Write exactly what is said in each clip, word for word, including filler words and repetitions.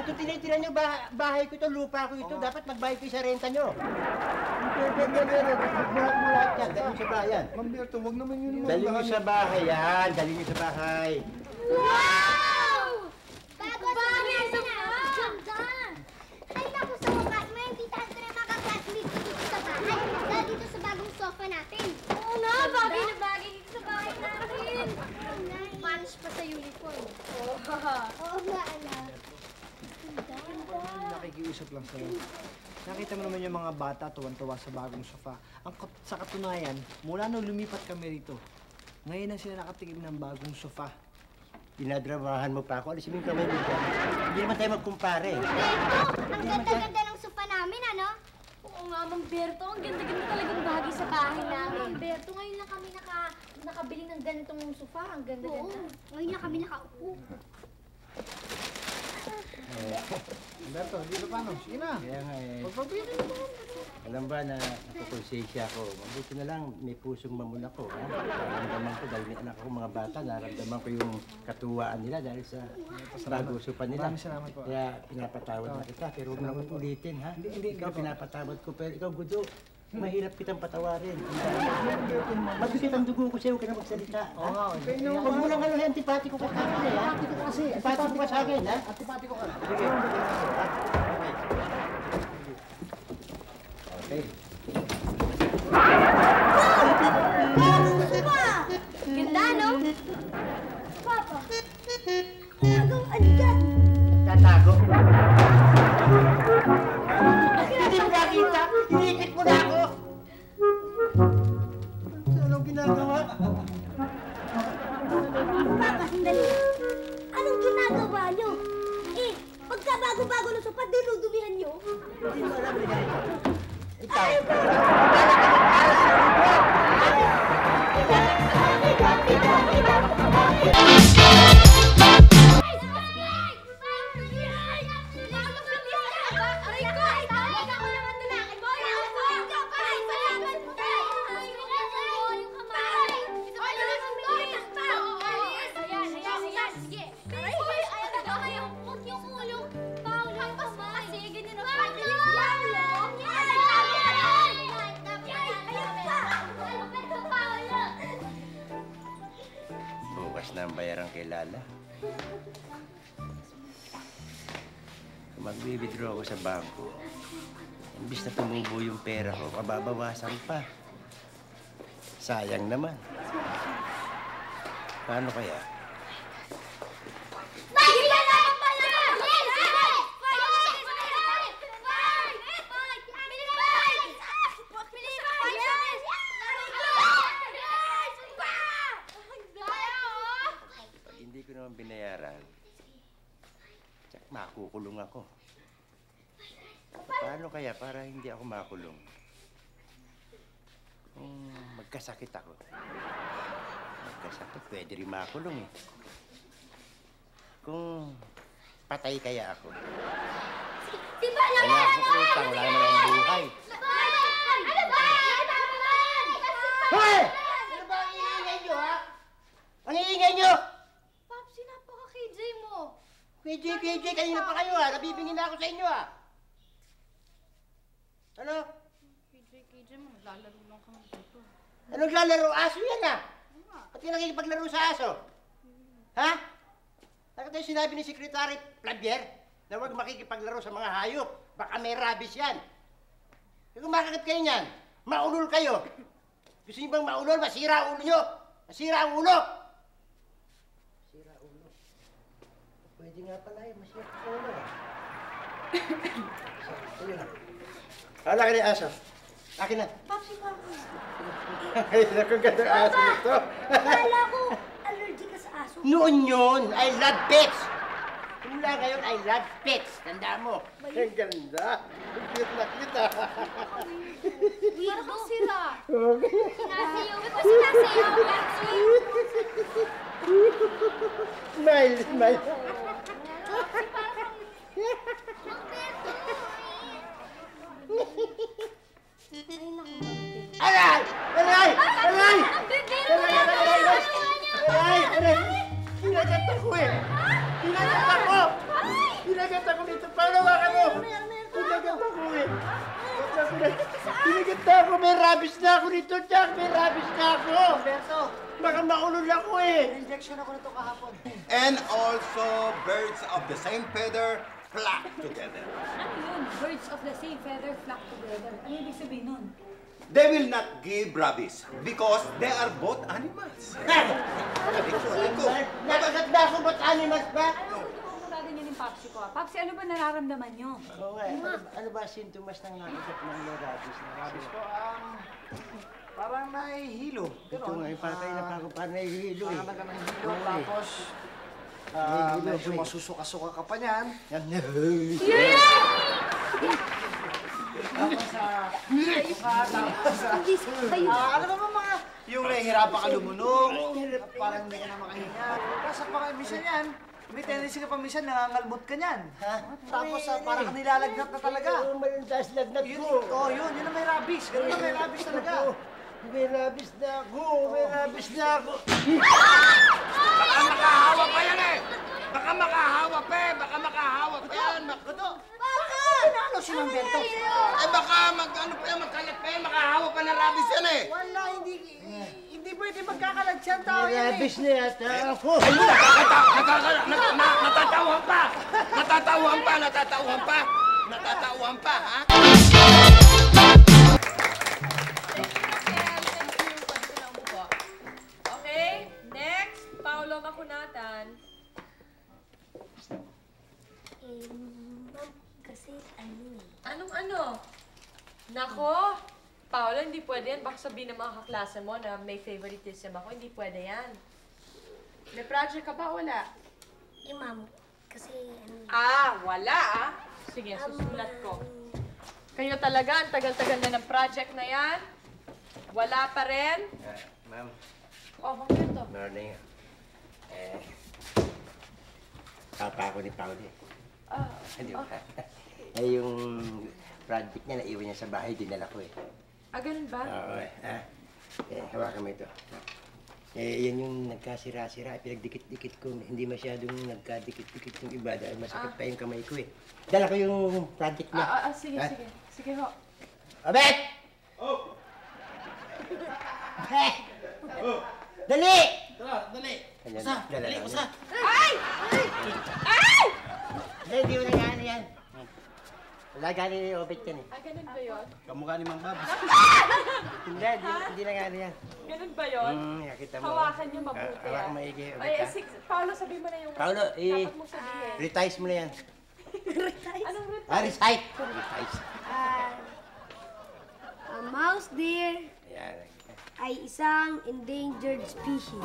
ito tinitira nyo, bah bahay ko ito, lupa ko ito. Dapat magbayad kayo sa renta nyo. Buhat mo lahat yan, dali nyo sa bayan. Ma'am Berto, huwag naman yun naman. Dali nyo sa bahay yan, dali nyo sa bahay. Wow! Bago sa mga ganda! Ay, naku, sa wakas, may imbitahan ko na mga classmates ko dito sa bahay. Dahil dito sa bagong sofa natin. Oo nga, bagay na bagay dito sa bahay natin. Punch pa sa uniform. Oo nga, anak. Nakikiusap lang sa'yo. Nakita mo naman yung mga bata tuwan-tuwa sa bagong sofa. Ang kat sa katunayan, mula nung lumipat kami rito, ngayon na sila nakatikim ng bagong sofa. Pinadramahan mo pa ako. Alisin mo yung kamay mo dyan. Hindi naman tayo magkumpare. Berto, ang ganda-ganda ng sofa namin, ano? Oo nga, Mang Berto. Ang ganda-ganda talagang bahagi sa bahay namin. Mang Berto, ngayon lang kami naka, nakabili ng ganitong sofa. Ang ganda-ganda. Oo, ngayon lang kami nakaupo. Berto, dito paano? Sige na. Kaya nga eh. Pagpapili mo. Alam ba na nakukonsensya ako. Mabuti na lang may pusong mamuna ko. Ha? Naramdaman ko dahil may anak ako mga bata. Naramdaman ko yung katuwaan nila dahil sa bagusupan nila. Maraming salamat po. Kaya pinapatawad na kita. Pero huwag na ko ulitin, ha? Hindi, hindi. Ikaw pinapatawad ko. Pero ikaw, Gudo, mahirap kitang patawarin. Mabigat ang dugo ko sa'yo. Huwag ka na magsalita. Oo nga. Huwag mo lang ano, antipatiko ka sa akin, ha? Antipatiko ka sa akin, ha? Antipatiko ka. Sige. Okay. Ganda, no? Papa, tagaw agad. Tatago. Hindi mo nakita? Inikit mo na ako. Anong ginagawa? Papa, sandali. Anong ginagawa nyo? Eh, pagka bago-bago na sopa, dinudumihan nyo. Hindi mo alam na ganito. Ikaw. Na ang bayarang kay Lala. Kung mag-withdraw ako sa bangko, imbis na tumubo yung pera ko, kababawasan pa. Sayang naman. Paano kaya? Binayaran, tsak makukulong ako. Paano kaya para hindi ako makulong? Kung magkasakit ako. Magkasakit, pwede rin makulong eh. Kung patay kaya ako. Wala akong utang, wala naman akong buhay. Ano ba? Hoy! Ano ba ang iingay nyo, ha? Ang iingay nyo! K J, K J, kanina pa kayo ha. Nabibingin na ako sa inyo ha. Ano? K J, K J, maglalaro lang kami dito. Anong lalaro? Aso yan ha. Ba't ka nakikipaglaro sa aso? Ha? Bakit tayo sinabi ni Secretary Flavier na huwag makikipaglaro sa mga hayop? Baka may rabies yan. Kung makakit kayo niyan, maulol kayo. Gusto niyo bang maulol? Masira ulo nyo. Masira ang ulo. Pwede nga pala eh, masira ang ulo. Sige na. Ah, laki na yung aso. Akin na. Papsi, Papi. Ay, naku, ganda ang aso nito. Akala ko, allergic ka sa aso. Noon yun, I love pets. Mula ngayon, I love pets. Tandaan mo. Ang ganda. Ang cute na cute ah. Parang kang sira. Sinasiyaw. Ba't ba sinasiyaw? Smile, smile. Aray! Aray! Aray! Aray! Aray! Kinagat ako eh! Kinagat ako! Kinagat Kinagat ako dito. Paano ba ka mo? Kinagat ako eh. Kinagat na ako. May rabies na ako dito, Jack. May rabies na ako. Humberto, Baka maulol ako eh. injection ako nito kahapon. And also, birds of the same feather flock together. Ano yun? Birds of the same feather flock together. Ano ibig sabihin nun? They will not give rabies because they are both animals. Nakagat na ako. Ba't animals ba? Ano kung gaganyan yung Papsi ko? ah? Papsi, ano ba nararamdaman nyo? Oo nga. Ano, ano ba sintomas ng nakagat ng rabies? Rabies ko, um, parang nahihilo. Ito nga, yung patay na pa ako parang nahihilo eh. Parang naga nahihilo, Oo, eh. tapos, ah, Nahihilo medyo ako eh. masusuka-suka ka pa niyan. Yan. Tapos, ah, tapos, ah, alam mo ba mga, yung nahihirapan ka lumunog, parang hindi ka na makahinga. Kasi baka minsan yan, may tendency ka pa minsan nangangalmot ka niyan. Ha? Tapos, ah, parang ka nilalagnat na talaga. Oo, malandas lagnat Yun, ko. oh, yun, yun ang may rabies. Ganun ang may rabies talaga. May rabies na ako. May rabies na ako. Baka makahawa pa yan eh! Baka makahawa pa eh! Baka makahawa pa yan! Bak- Ano si Mamberto? Eh baka mag ano pa yan, magkalat pa yan, makahawa pa ng rabies yan eh! Wala, hindi, hindi pwede magkakalat siya ang tao May yan eh. rabies na yata ako. Nakakata- nat- na- Natatauhan pa! Natatauhan pa! Natatauhan pa! Natatauhan pa, ha? Okay, next, Paolo Makunatan. Eh, ma'am, kasi ano eh. Anong ano? Nako, Paolo, hindi pwede yan. Baka sabihin ng mga kaklase mo na may favoritism ako. Hindi pwede yan. May project ka ba? Wala. Eh, ma'am, kasi ano eh. Ah, wala ah. Sige, susulat ko. Kayo talaga, ang tagal-tagal na ng project na yan. Wala pa rin. Ma'am, Oh, bakit to? morning. Eh, papa ako ni Pauli. Ah, Hindi ba? Eh, yung project niya, naiwan niya sa bahay, dinala ko eh. ah, ganun ba? Oo eh. Ha? Eh, hawakan mo ito. Eh, yan yung nagkasira-sira. Pinagdikit-dikit ko. Hindi masyadong nagkadikit-dikit yung iba dahil masakit pa yung kamay ko eh. Dala ko yung project niya. Ah, ah, ah, sige, Ha? sige. Sige ho. Obet! Oh! Eh! Oh! Dali! Tara, dali. Usa! Dali, usa! Ay! Ay! Dali, di mo na gano'n yan. Wala gano'n yung Obet yan eh. Ah, ganun ba yun? Kamukha ni Mang Babs. Hindi, di, hindi na gano'n yan. Ganun ba yun? Hmm, nakita mo. Hawakan niyo mabuti Ah, hawakan ah. maigi, Obet, Ay, ha? sige, Paolo, sabi mo na yung Paolo, eh, dapat mong sabihin. retice mo na yan. Anong route? Ah, recite! Retice. Ah, a mouse deer Ayan. ay isang endangered species.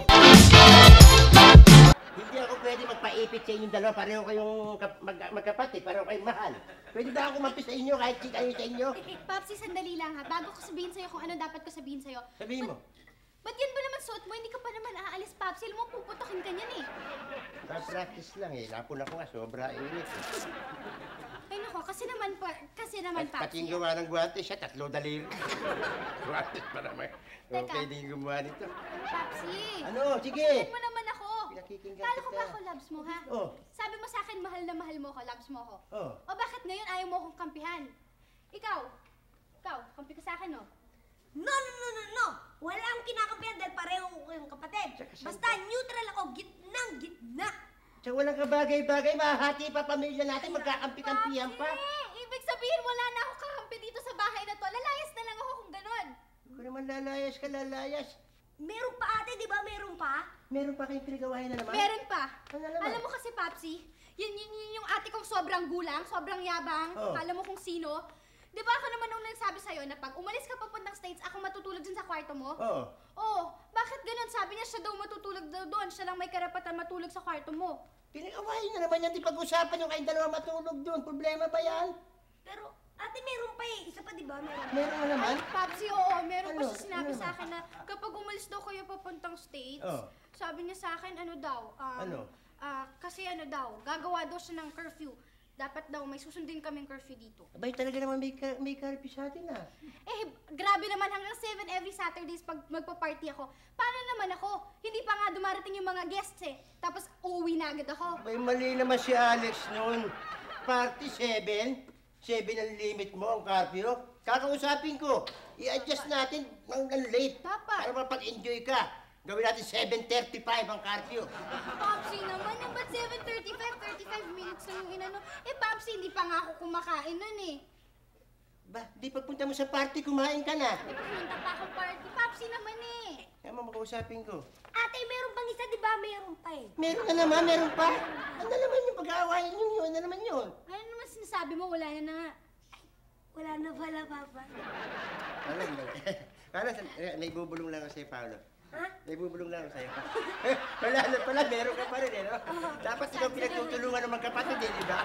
Hindi ako pwede magpaipit sa inyong dalawa. Pareho kayong kap- mag magkapatid. Pareho kayong mahal. Pwede ba ako kumapis sa inyo kahit chika kayo sa inyo? Papsi, sandali lang ha. Bago ko sabihin sa'yo kung ano dapat ko sabihin sa'yo. Sabihin mo. Ba't yan ba naman suot mo? Hindi ka pa naman aalis, Papsi. Alam mo, puputokin ka niyan eh. Pa-practice lang eh. Lapon ako nga. Sobra init eh. Ay nako, kasi naman pa, kasi naman, At pati Papsi. yung gawa ng guwante siya, tatlo daliri. Guwante pa naman. Teka. Okay din yung gumawa nito. Papsi! Ano? Sige! Pakinggan mo naman ako. Pinakikinggan Kala ko kita. ba ako loves mo, ha? Oh. Sabi mo sa akin, mahal na mahal mo ko, loves mo ko. Oh. O bakit ngayon ayaw mo akong kampihan? Ikaw, ikaw, kampi ka sa akin, oh. No, no, no, no, no! Wala akong kinakampihan dahil pareho ko kayong kapatid. Basta neutral ako, gitnang gitna. Tsaka walang kabagay-bagay. Mahati pa pamilya natin. Magkakampi-kampihan pa. Papsi! Ibig sabihin, wala na ako kakampi dito sa bahay na to. Lalayas na lang ako kung ganun. Kung naman lalayas ka, lalayas. Meron pa ate, di ba? Meron pa? Meron pa kayong pinagawain na naman? Meron pa. Ano naman? Alam mo kasi, Papsi, yun, yun, yun yung ate kong sobrang gulang, sobrang yabang. Oh. Alam mo kung sino. Di ba ako naman nung nagsabi sa'yo na pag umalis ka papuntang States, ako matutulog dun sa kwarto mo? Oo. Oh, bakit ganun? Sabi niya siya daw matutulog daw doon. Siya lang may karapatan matulog sa kwarto mo. Pinagawain na naman yan. Di pag-usapan yung kayong dalawa matulog doon. Problema ba yan? Pero ate, meron pa eh. Isa pa di ba? Meron. Meron na naman. Ay, Papsi, oo. Meron pa Ano? siya sinabi Ano? sa akin na kapag umalis daw kayo papuntang States, Oh. sabi niya sa akin, ano daw? Um, Ano? ah, kasi ano daw, gagawa daw siya ng curfew. Dapat daw, may susundin kaming curfew dito. Abay, talaga naman may, ka- may curfew sa atin ah. Eh, grabe naman hanggang seven every Saturdays pag magpa-party ako. Paano naman ako. Hindi pa nga dumarating yung mga guests eh. Tapos uuwi na agad ako. May mali naman si Alex noon. Party seven? seven ang limit mo, ang curfew. Kakausapin ko. I-adjust natin ng late. Dapat. Para mapag-enjoy ka. Gawin natin seven thirty-five ang curfew. Popsi naman, yung ba't seven thirty-five, thirty-five minutes lang yung inano? Eh, Popsi, hindi pa nga ako kumakain nun eh. Ba, di pagpunta mo sa party, kumain ka na. Eh, pumunta pa akong party. Popsi naman eh. Kaya mo makausapin ko. Ate, meron pang isa, di ba? Meron pa eh. Meron na naman, meron pa. Ano naman yung pag-aawayan yun yun? Ano naman yun? Ano naman sinasabi mo? Wala na na nga. Wala na pala, Papa. Alam mo, Paolo, naibubulong lang ako sa'yo, Paolo. Ha? Naibubulong lang ako sa'yo. Wala na pala, meron ka pa rin, eh, no? Dapat ikaw pinagtutulungan ng magkapatid, eh, di ba?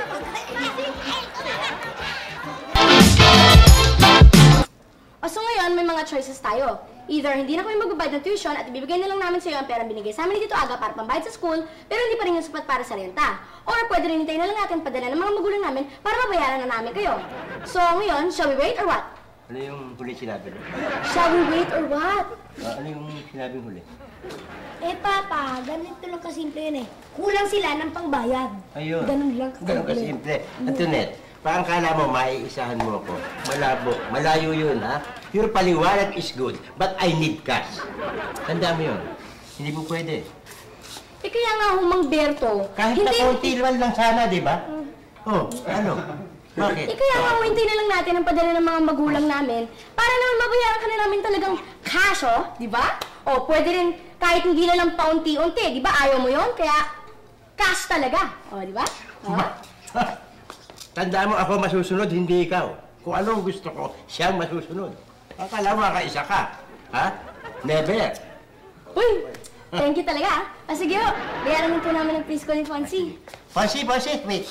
O so ngayon, may mga choices tayo. Either hindi na kami magbabayad ng tuition at ibibigay na lang namin sa iyo ang perang binigay sa amin ni Tito Aga para pambayad sa school, pero hindi pa rin yung sapat para sa renta. Or pwede rin hintayin na lang natin padala ng mga magulang namin para mabayaran na namin kayo. So ngayon, shall we wait or what? Ano yung huli sinabi mo? Shall we wait or what? Ah, ano yung sinabing huli? Eh, Papa, ganito lang kasimple yun eh. Kulang sila ng pangbayad. Ayun. Ganun lang Ganun kasimple. Antoinette, parang kala mo maiisahan mo ako. Malabo. Malayo yun, ha? Your paliwanag is good, but I need cash. Tanda mo yun. Hindi po pwede. Eh kaya nga humang Berto, Kahit na konti lang sana, di ba? Oh, ano? Bakit? Eh kaya nga hintay na lang natin ang padala ng mga magulang namin para naman mabayaran ka na namin talagang cash, oh, di ba? O pwede rin kahit hindi na lang paunti-unti, di ba? Ayaw mo yon kaya cash talaga. O, di ba? O? Tandaan mo ako masusunod, hindi ikaw. Kung anong gusto ko, siyang masusunod. Akala mo makaisa ka. Ha? Never. Uy, thank you talaga, ah. Ah, sige, oh. Bayaran mo po namin ng preschool ni Fonzie. Pansi, pansi, wait.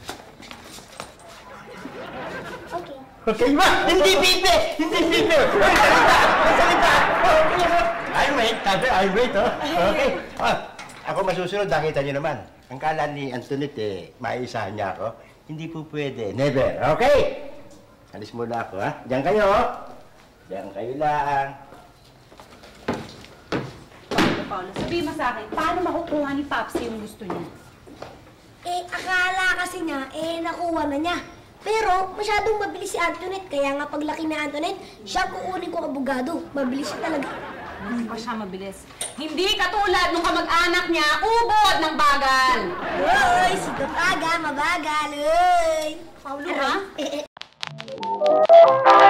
Okay. Okay ba? Hindi bibe! Hindi bibe! Uy, salita! Salita! I'll wait, sabi, I'll wait, oh. Okay. Ah, ako masusunod, nakita niyo naman. Ang kala ni Antoinette, eh, maisahan niya ako. Hindi po pwede. Never. Okay? Alis muna ako, ha? Diyan kayo, oh. Diyan kayo lang. Paolo, Paolo, sabihin mo sa akin, paano makukuha ni Popsi yung gusto niya? Eh, akala kasi niya, eh, nakuha na niya. Pero, masyadong mabilis si Antoinette. Kaya nga paglaki ni Antoinette, siya kukunin ko abogado. Mabilis siya talaga. Hindi pa siya mabilis. Hindi katulad nung kamag-anak niya, ubod ng bagal! Uy, si Tataga, mabagal, uy! Paulo, ha? Eh, eh.